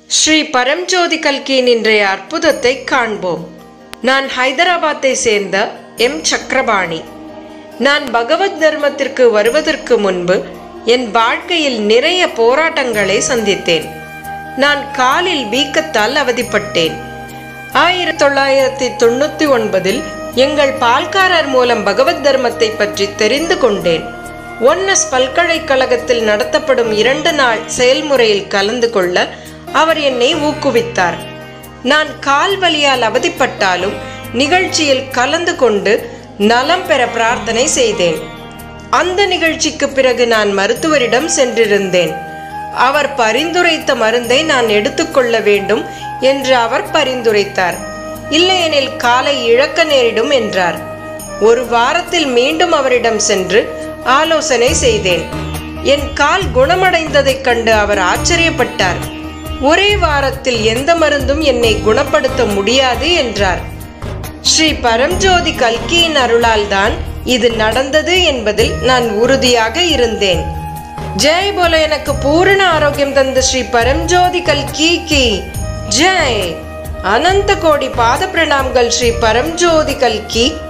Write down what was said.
ஸ்ரீ பரம்ஜோதி கல்கியின் இன்றைய அற்புதத்தை காண்போம். நான் ஹைதராபாத்தை சேர்ந்த எம். சக்கரபாணி. நான் பகவத் தர்மத்திற்கு வருவதற்கு முன்பு என் வாழ்க்கையில் நிறைய போராட்டங்களை சந்தித்தேன். நான் காலில் வீக்கத்தால் அவதிப்பட்டேன். 1999 எங்கள் பால்காரர் மூலம் பகவத் தர்மத்தை பற்றி தெரிந்து கொண்டேன். ஒன்னஸ் பல்கலைக்கழகத்தில் நடத்தப்படும் 2 நாள் செயல்முறையில் கலந்து கொள்ள அவர் என்னை ஊக்குவித்தார். நான் கால் வலியால் அவதிப்பட்டாலும் நிகழ்ச்சியில் கலந்து கொண்டு நலம் பெற பிரார்த்தனை செய்தேன். அந்த நிகழ்ச்சிக்கு பிறகு நான் மருத்துவரிடம் சென்றிருந்தேன். அவர் பரிந்துரைத்த மருந்தை நான் எடுத்துக்கொள்ள வேண்டும் என்று அவர் பரிந்துரைத்தார். இல்லையெனில் காலை இழக்க நேரிடும் என்றார். 1 வாரத்தில் மீண்டும் அவரிடம் சென்று ஆலோசனை செய்தேன். என் கால் குணமடைந்ததைக் கண்டு அவர் ஆச்சரியப்பட்டார். ஒரே வாரத்தில் எந்த மருந்தும் என்னை குணப்படுத்த முடியாது என்றார். ஸ்ரீ பரம்ஜோதி கல்கியின் அருளால் தான் இது நடந்தது என்பதில் நான் உறுதியாக இருந்தேன். ஜெய் போல. எனக்கு பூரண ஆரோக்கியம் தந்த ஸ்ரீ பரம்ஜோதி கல்கி கி ஜெய். அனந்த கோடி பாத பிரணாம்கள் ஸ்ரீ பரம்ஜோதி கல்கி.